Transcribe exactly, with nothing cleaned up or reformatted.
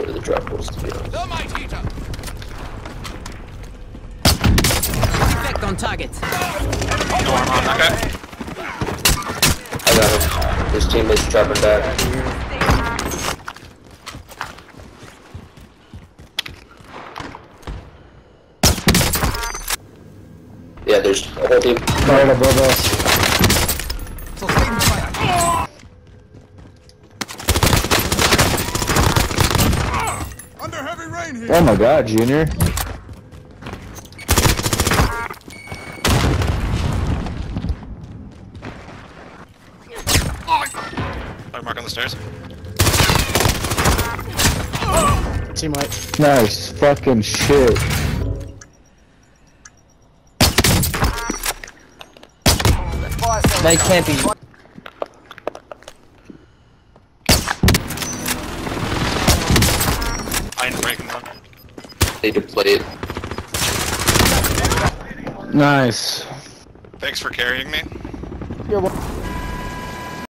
to the drop post, to be honest. Effect on target. No arm on that guy. I got him. His teammate's dropping back. Yeah, there's a whole team. Right above us. Under heavy rain here. Oh my god, Junior. Fire mark on the stairs. Team white. Nice fucking shit. They can't be. I ain't breaking one. Need to play it. Nice. Thanks for carrying me. You're